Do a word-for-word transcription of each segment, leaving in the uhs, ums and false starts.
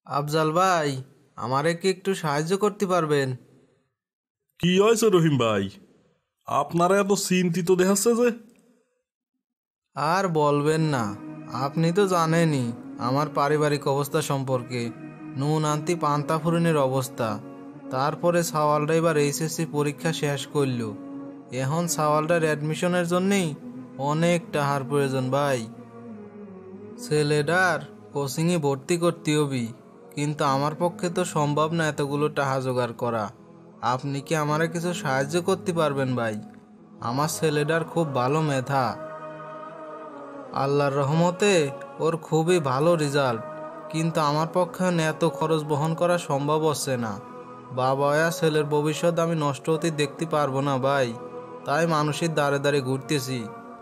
আফজাল ভাই, আমারে কি একটু সাহায্য করতে পারবেন? কি হয়েছে রহিম ভাই? আপনারা এত চিন্তিত দেখাচ্ছে যে? আর বলবেন না, আপনি তো জানেনই আমার পারিবারিক অবস্থা সম্পর্কে। নুন আনতি পান্তা ফুরনের অবস্থা। তারপরে সাওয়ালটা এবার এইচএসসি পরীক্ষা শেষ করল। এখন সাওয়ালটার অ্যাডমিশনের জন্যেই অনেক টাকার প্রয়োজন ভাই। ছেলেটার কোচিংয়ে ভর্তি করতে হবি, কিন্তু আমার পক্ষে তো সম্ভব না এতগুলো টাকা জোগাড় করা। আপনি কি আমারে কিছু সাহায্য করতে পারবেন ভাই? আমার ছেলেটার খুব ভালো মেধা, আল্লাহর রহমতে ওর খুবই ভালো রেজাল্ট, কিন্তু আমার পক্ষে এত খরচ বহন করা সম্ভব হচ্ছে না। বাবা ছেলের ভবিষ্যৎ আমি নষ্ট হতে দেখতে পারবো না ভাই, তাই মানুষের দাঁড়ে দাঁড়ে ঘুরতেছি।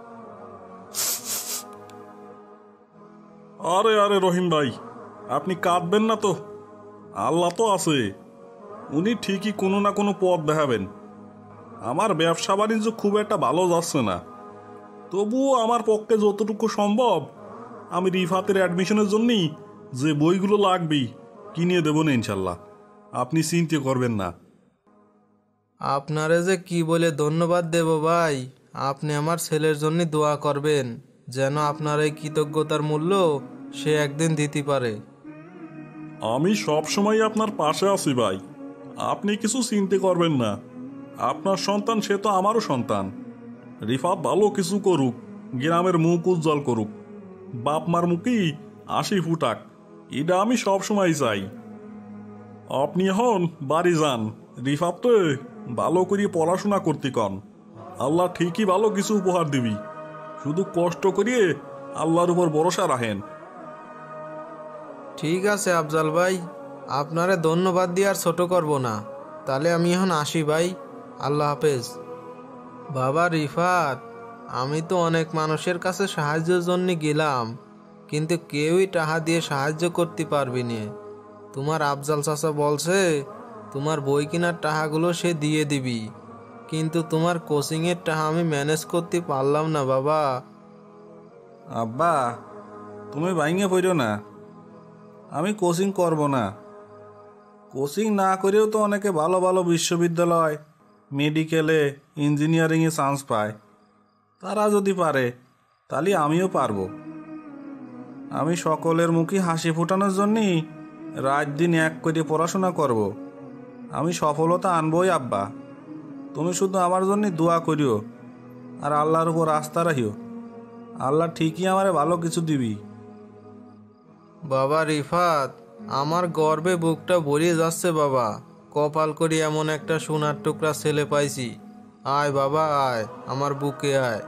আরে আরে রহিম ভাই, আপনি কাঁদবেন না তো। আল্লাহ তো আছে, উনি ঠিকই কোনো না কোনো পথ দেখাবেন। আমার ব্যবসা বাণিজ্য খুব একটা ভালো যাচ্ছে না, তবুও আমার পক্ষে যতটুকু সম্ভব আমি রিফাতের অ্যাডমিশনের জন্যই যে বইগুলো লাগবেই কিনে দেবো না ইনশাল্লাহ। আপনি চিন্তা করবেন না। আপনারে যে কি বলে ধন্যবাদ দেব ভাই। আপনি আমার ছেলের জন্য দোয়া করবেন, যেন আপনার এই কৃতজ্ঞতার মূল্য সে একদিন দিতে পারে। আমি সব সময় আপনার পাশে আছি ভাই, আপনি কিছু চিন্তা করবেন না। আপনার সন্তান সে তো আমারও সন্তান। রিফাত ভালো কিছু করুক, গ্রামের মুখ উজ্জ্বল করুক, বাপ মার মুখেই হাসি ফুটাক, এটা আমি সব সময় চাই। আপনি এখন বাড়ি যান, রিফাতকে ভালো করে পড়াশোনা করতে কন। আল্লাহ ঠিকই ভালো কিছু উপহার দিবি, শুধু কষ্ট করিয়ে আল্লাহর উপর ভরসা রাখেন। ঠিক আছে আফজাল ভাই, আপনারে ধন্যবাদ দিয়ে আর ছোট করব না। তাহলে আমি এখন আসি ভাই, আল্লাহ হাফেজ। বাবা রিফাত, আমি তো অনেক মানুষের কাছে সাহায্যের জন্য গেলাম, কিন্তু কেউই টাকা দিয়ে সাহায্য করতে পারবি না। তোমার আফজাল চাচা বলছে তোমার বই কেনার টাকাগুলো সে দিয়ে দিবি, কিন্তু তোমার কোচিংয়ের টাকা আমি ম্যানেজ করতে পারলাম না বাবা। আব্বা, তুমি ভাইঙে পড়ো না। আমি কোচিং করব না। কোচিং না করেও তো অনেকে ভালো ভালো বিশ্ববিদ্যালয়, মেডিকেলে, ইঞ্জিনিয়ারিংয়ে চান্স পায়। তারা যদি পারে তাহলে আমিও পারবো। আমি সকলের মুখে হাসি ফোটানোর জন্যই রাত দিন এক করে পড়াশোনা করব। আমি সফলতা আনবই আব্বা। তুমি শুধু আমার জন্য দোয়া করিও আর আল্লাহর উপর আস্থা রাখিও। আল্লাহ ঠিকই আমারে ভালো কিছু দিবি। বাবা রিফাত, আমার গর্বে বুকটা ভরিয়ে যাচ্ছে বাবা। কপাল করি এমন একটা সোনার টুকরা ছেলে পাইছি। আয় বাবা আয়, আমার বুকে আয়।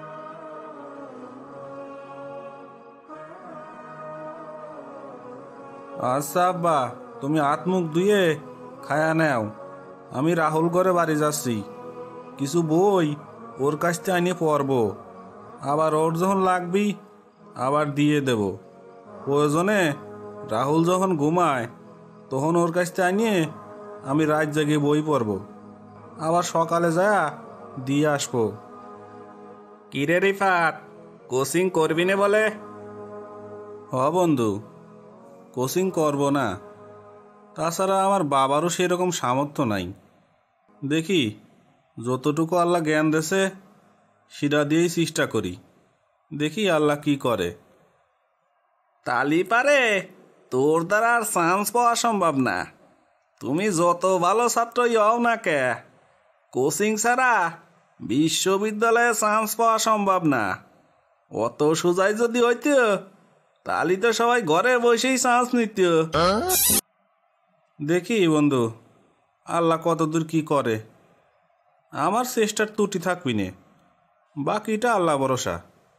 আচ্ছা আব্বা, তুমি হাত মুখ ধুয়ে খায়া নেও। আমি রাহুল ঘরে বাড়ি যাচ্ছি। কিছু বই ওর কাছ থেকে আনিয়ে পড়বো, আবার ওর যখন লাগবি আবার দিয়ে দেব। প্রয়োজনে রাহুল যখন ঘুমায় তখন ওর কাছ থেকে আনিয়ে আমি রাত জেগে বই পড়ব, আবার সকালে যা দিয়ে আসবো। কিরে রিফাত, কোচিং করবি না বলে? হ বন্ধু, কোচিং করব না। তাছাড়া আমার বাবারও সেরকম সামর্থ্য নাই। দেখি যতটুকু আল্লাহ জ্ঞান দেছে সেটা দিয়েই চেষ্টা করি, দেখি আল্লাহ কি করে। তালি পারে তোর দ্বারা আর চান্স পাওয়া সম্ভব না। তুমি যত ভালো ছাত্রই হও না কে, কোচিং ছাড়া বিশ্ববিদ্যালয়ে চান্স পাওয়া সম্ভব না। অত সোজাই যদি হইত তাহলে তো সবাই ঘরে বসেই চান্স নিত। দেখি বন্ধু, আল্লাহ কতদূর কি করে। আমার চেষ্টার ত্রুটি থাকবি নে, বাকিটা আল্লাহ ভরসা।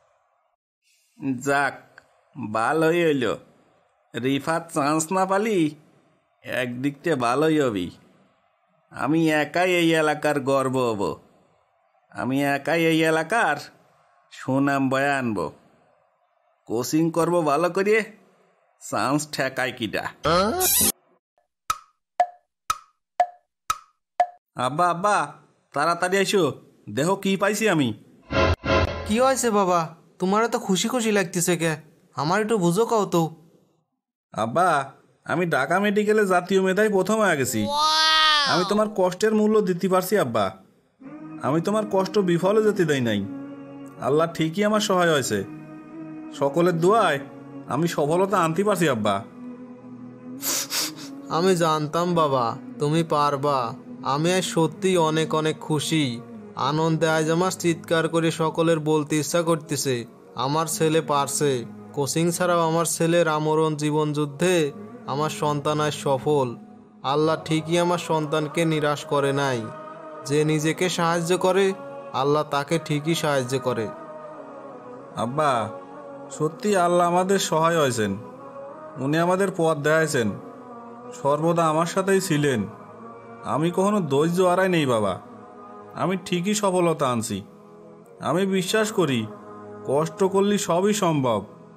যাক, ভালোই হইল। রিফাত চান্স না পালি একদিক থেকে ভালোই হবি। আমি একাই এই এলাকার গর্ব হব। আমি একাই এই এলাকার সুনাম বয়ে আনব। কোচিং করব ভালো করিয়ে, চান্স ঠেকায় কিটা। আব্বা আব্বা, তাড়াতাড়ি আইসো, দেখো কি পাইছি আমি। কি হয়েছে বাবা? তোমার তো খুশি খুশি লাগতেছে কে? আমার একটু বুঝো কাও তো। আব্বা, আমি ঢাকা মেডিকেলে জাতীয় মেধায় প্রথম হয়ে গেছি। আমি তোমার কষ্টের মূল্য দিতে পারছি আব্বা। আমি তোমার কষ্ট বিফলে যেতে দেই নাই। আল্লাহ ঠিকই আমার সহায় হয়েছে। সকলের দোয়ায় আমি সফলতা আনতে পারছি আব্বা। আমি জানতাম বাবা তুমি পারবা। আমি আজ সত্যি অনেক অনেক খুশি। আনন্দে আজ আমার চিৎকার করে সকলের বলতে ইচ্ছা করতেছে আমার ছেলে পারছে। কোচিং ছাড়াও আমার ছেলের আমরণ জীবন যুদ্ধে আমার সন্তান আজ সফল। আল্লাহ ঠিকই আমার সন্তানকে নিরাশ করে নাই। যে নিজেকে সাহায্য করে আল্লাহ তাকে ঠিকই সাহায্য করে। আব্বা, সত্যি আল্লাহ আমাদের সহায় হয়েছেন। উনি আমাদের পথ দেখাইছেন, সর্বদা আমার সাথেই ছিলেন। আমি কখনো ধৈর্য হারাই নেই বাবা। আমি ঠিকই সফলতা আনছি। আমি বিশ্বাস করি কষ্ট করলে সবই সম্ভব।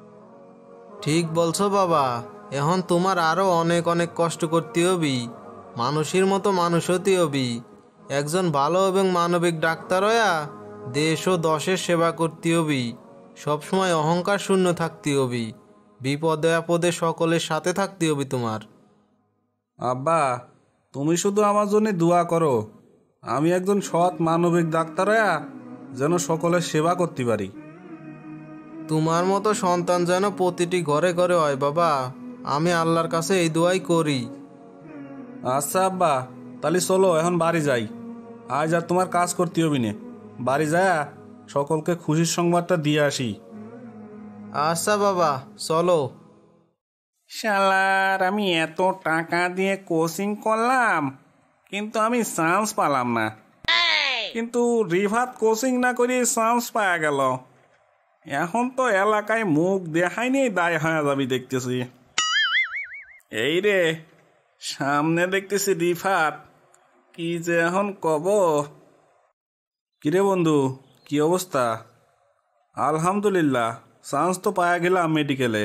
ঠিক বলছো বাবা। এখন তোমার আরো অনেক অনেক কষ্ট করতে হবি। মানুষের মতো মানুষ হতে হবি। একজন ভালো এবং মানবিক ডাক্তার হইয়া দেশ ও দশের সেবা করতে হবি। সবসময় অহংকার শূন্য থাকতে হবি। বিপদে আপদে সকলের সাথে থাকতে হবি তোমার। আব্বা, তুমি শুধু আমার জন্য দোয়া করো। আমি একজন সৎ মানবিক ডাক্তার হইয়া যেন সকলের সেবা করতে পারি। তোমার মতো সন্তান যেন প্রতিটি ঘরে ঘরে হয় বাবা। আমি আল্লাহর কাছে এই দোয়াই করি। আচ্ছা আব্বা, তাহলে চলো এখন বাড়ি যাই। আজ আর তোমার কাজ করতে হবে না। বাড়ি যায় সকলকে খুশির সংবাদটা দিয়ে আসি। আচ্ছা বাবা চলো। শালার, আমি এত টাকা দিয়ে কোচিং করলাম কিন্তু আমি চান্স পালাম না। কিন্তু রিফাত কোচিং না করে চান্স পাওয়া গেল। এখন তো এলাকায় মুখ দেখায়নি দায় হয়ে যাবি দেখতেছি। এই রে, সামনে দেখতেছি রিফাত, কি যে এখন কব। কিরে বন্ধু, কি অবস্থা? আলহামদুলিল্লাহ, চান্স তো পাওয়া গেলাম মেডিকেলে।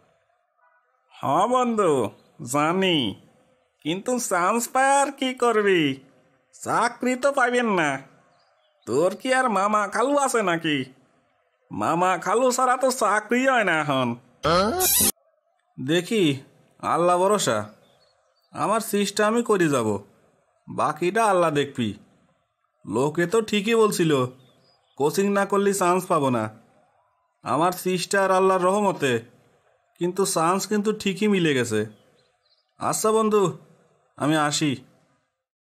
হ্যাঁ বন্ধু জানি, কিন্তু চান্স পাওয়ার কি করবি? চাকরি তো পাইবেন না। তোর কি আর মামা খালু আছে নাকি? মামা খালু ছাড়া তো চাকরি হয় না এখন। দেখি, আল্লাহ ভরসা। আমার চেষ্টা আমি করে যাব, বাকিটা আল্লাহ দেখবি। লোকে তো ঠিকই বলছিল কোচিং না করলে চান্স পাবো না। আমার চেষ্টা আর আল্লাহর রহমতে কিন্তু চান্স কিন্তু ঠিকই মিলে গেছে। আচ্ছা বন্ধু, আমি আসি।